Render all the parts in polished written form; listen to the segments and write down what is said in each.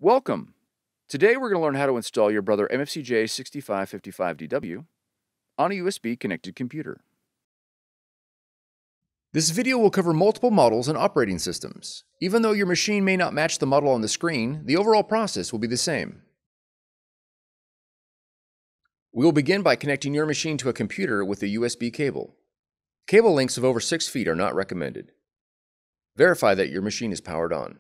Welcome! Today we're going to learn how to install your Brother MFC-J6555DW on a USB connected computer. This video will cover multiple models and operating systems. Even though your machine may not match the model on the screen, the overall process will be the same. We will begin by connecting your machine to a computer with a USB cable. Cable lengths of over 6 feet are not recommended. Verify that your machine is powered on.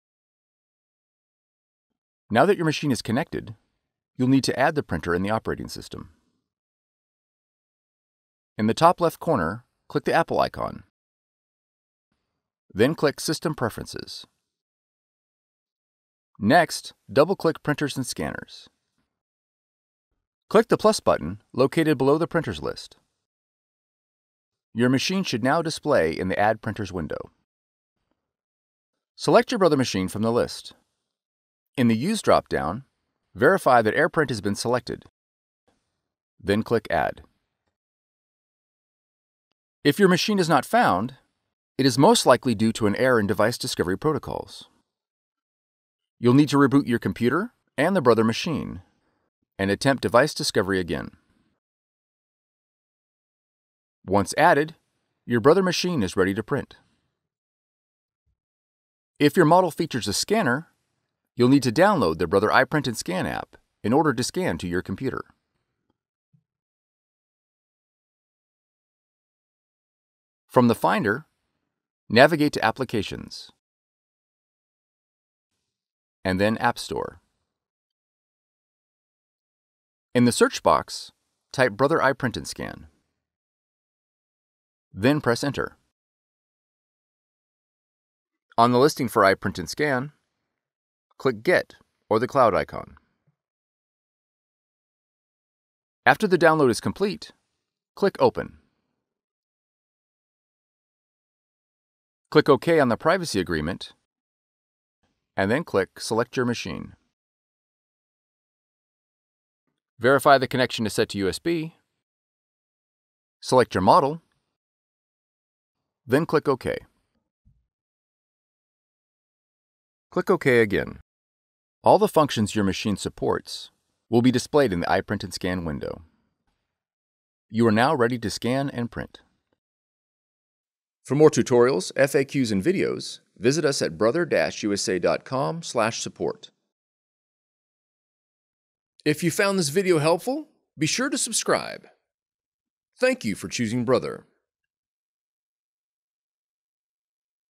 Now that your machine is connected, you'll need to add the printer in the operating system. In the top left corner, click the Apple icon. Then click System Preferences. Next, double-click Printers and Scanners. Click the plus button located below the printers list. Your machine should now display in the Add Printers window. Select your Brother machine from the list. In the Use drop-down, verify that AirPrint has been selected. Then click Add. If your machine is not found, it is most likely due to an error in device discovery protocols. You'll need to reboot your computer and the Brother machine and attempt device discovery again. Once added, your Brother machine is ready to print. If your model features a scanner, you'll need to download the Brother iPrint&Scan app in order to scan to your computer. From the Finder, navigate to Applications, and then App Store. In the search box, type Brother iPrint&Scan. Then press Enter. On the listing for iPrint&Scan, click Get or the cloud icon. After the download is complete, click Open. Click OK on the privacy agreement, and then click Select your machine. Verify the connection is set to USB, select your model, then click OK. Click OK again. All the functions your machine supports will be displayed in the iPrint&Scan window. You are now ready to scan and print. For more tutorials, FAQs, and videos, visit us at brother-usa.com/support. If you found this video helpful, be sure to subscribe. Thank you for choosing Brother.